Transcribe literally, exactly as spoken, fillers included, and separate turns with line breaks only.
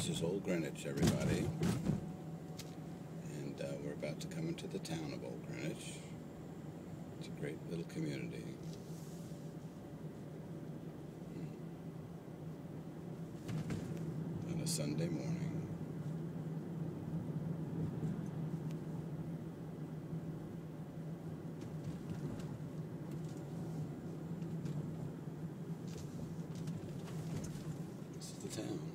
This is Old Greenwich, everybody. And uh, we're about to come into the town of Old Greenwich. It's a great little community. On a Sunday morning. This is the town.